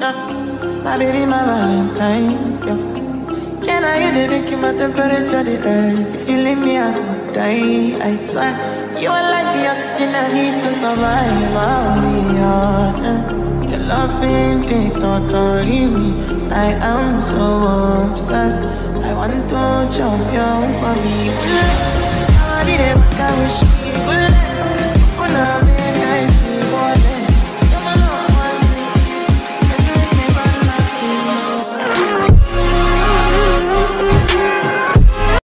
My baby, my Valentine, yeah. Can I hear the making my temperature the rise? If you leave me, I could die, I swear. You are like the oxygen I need to survive, I'll be honest. Your love ain't it, totally me. I am so obsessed. I want to jump your body. I did it, I wish you would.